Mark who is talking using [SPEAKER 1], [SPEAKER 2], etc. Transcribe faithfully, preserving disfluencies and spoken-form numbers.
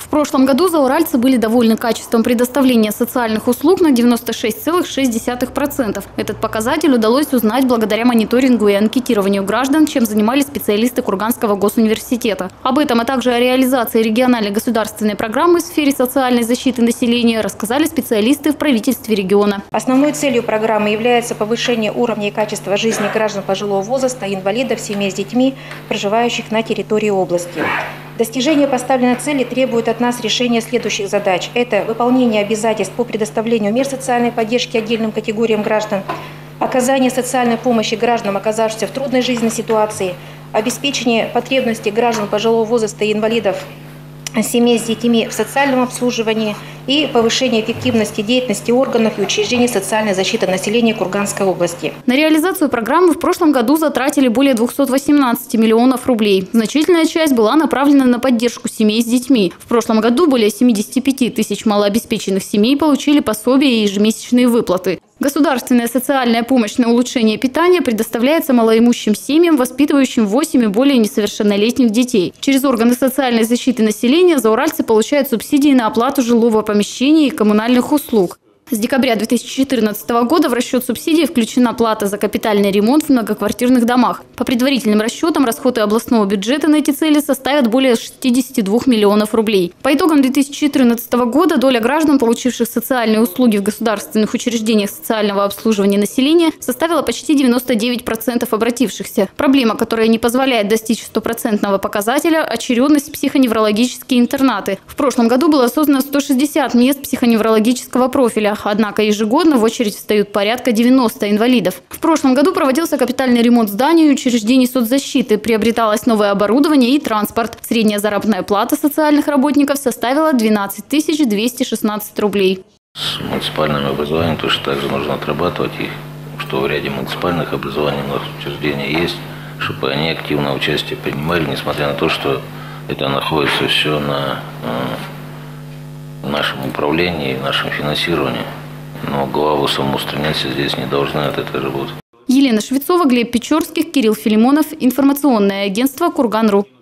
[SPEAKER 1] В прошлом году зауральцы были довольны качеством предоставления социальных услуг на девяносто шесть целых шесть десятых процента. Этот показатель удалось узнать благодаря мониторингу и анкетированию граждан, чем занимались специалисты Курганского госуниверситета. Об этом, а также о реализации региональной государственной программы в сфере социальной защиты населения рассказали специалисты в правительстве региона.
[SPEAKER 2] Основной целью программы является повышение уровня и качества жизни граждан пожилого возраста, инвалидов, семей с детьми, проживающих на территории области. Достижение поставленной цели требует от нас решения следующих задач. Это выполнение обязательств по предоставлению мер социальной поддержки отдельным категориям граждан, оказание социальной помощи гражданам, оказавшимся в трудной жизненной ситуации, обеспечение потребностей граждан пожилого возраста и инвалидов, семей с детьми в социальном обслуживании и повышение эффективности деятельности органов и учреждений социальной защиты населения Курганской области.
[SPEAKER 1] На реализацию программы в прошлом году затратили более двухсот восемнадцати миллионов рублей. Значительная часть была направлена на поддержку семей с детьми. В прошлом году более семидесяти пяти тысяч малообеспеченных семей получили пособия и ежемесячные выплаты. Государственная социальная помощь на улучшение питания предоставляется малоимущим семьям, воспитывающим восемь и более несовершеннолетних детей. Через органы социальной защиты населения зауральцы получают субсидии на оплату жилого помещения и коммунальных услуг. С декабря две тысячи четырнадцатого года в расчет субсидий включена плата за капитальный ремонт в многоквартирных домах. По предварительным расчетам, расходы областного бюджета на эти цели составят более шестидесяти двух миллионов рублей. По итогам две тысячи четырнадцатого года доля граждан, получивших социальные услуги в государственных учреждениях социального обслуживания населения, составила почти девяносто девять процентов обратившихся. Проблема, которая не позволяет достичь стопроцентного показателя – очередность психоневрологические интернаты. В прошлом году было создано сто шестьдесят мест психоневрологического профиля. Однако ежегодно в очередь встают порядка девяноста инвалидов. В прошлом году проводился капитальный ремонт зданий и учреждений соцзащиты, приобреталось новое оборудование и транспорт. Средняя заработная плата социальных работников составила двенадцать тысяч двести шестнадцать рублей.
[SPEAKER 3] С муниципальным образованием точно так же нужно отрабатывать их, что в ряде муниципальных образований у нас учреждения есть, чтобы они активное участие принимали, несмотря на то, что это находится все на в нашем управлении, в нашем финансировании. Но главу самоустраняться здесь не должны от этой работы.
[SPEAKER 1] Елена Швецова, Глеб Печорских, Кирилл Филимонов. Информационное агентство «Курган.ру».